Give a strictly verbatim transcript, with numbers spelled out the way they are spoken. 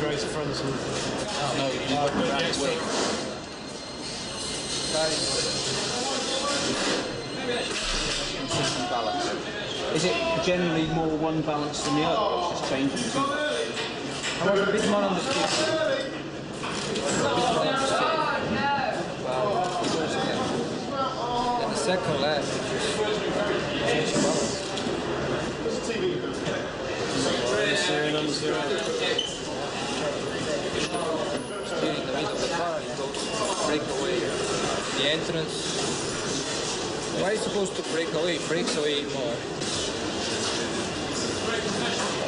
great friends with. No, you need to go around the way. Consistent balance. Is it generally more one balance than the other, or it's just changing the two? However, a bit more on the stick. Then the second lap, you just change the balance. Steering on the steering. Steering in the middle of the car, it goes break away. The entrance. Why is it supposed to break away? It breaks away more.